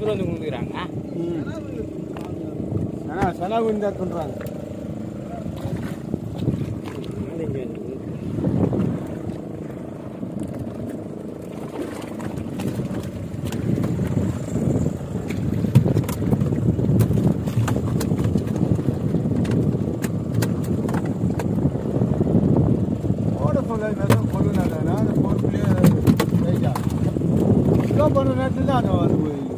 பேர் வந்து கொடுக்குறாங்க. ஆனால் செலவு இருந்தால் சொல்கிறாங்க. பொண்ணு நேரத்தில் தான் அந்த வந்து போயிடுது.